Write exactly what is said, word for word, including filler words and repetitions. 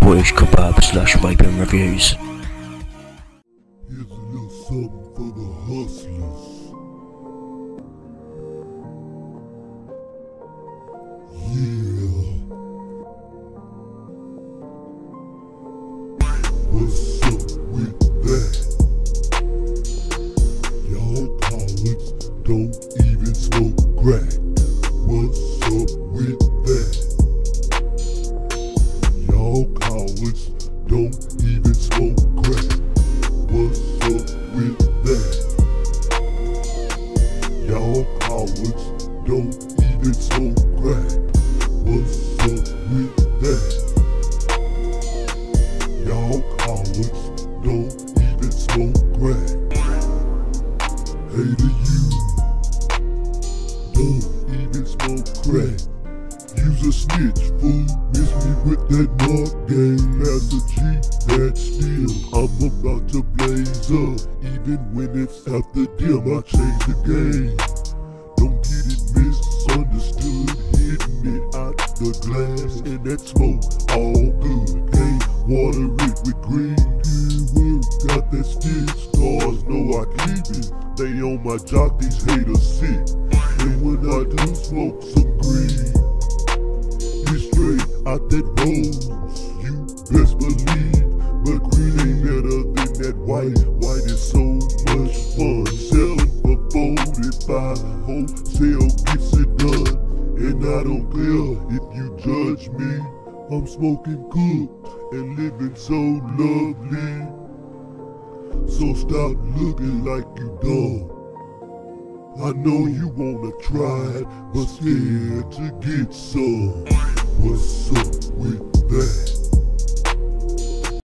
Bush Kebab slash Vaping Reviews. Here's a little something for the hustlers. Yeah. What's up with that? Y'all cowards don't even smoke crack. What's up with that? Y'all cowards don't even smoke crack. What's up with that? Y'all cowards don't even smoke crack. What's up with that? Y'all cowards don't even smoke crack. Hey to you, don't even smoke crack. Use a snitch, fool. Miss me with that mark game. As a G, that's still I'm about to blaze up. Even when it's after dim, I change the game. Don't get it misunderstood. Hitting it out the glass and that smoke all good. Can't water it with green. Good work, got that stick. Stars know I keep it. They on my jock, these haters sick. And when I do smoke some green, it's straight out that rose, you best believe. But green ain't better than that white. White is so much fun. Selling for forty-five, wholesale gets it done. And I don't care if you judge me. I'm smoking cooked and living so lovely. So stop looking like you dumb. I know you wanna try it, but scared to get some.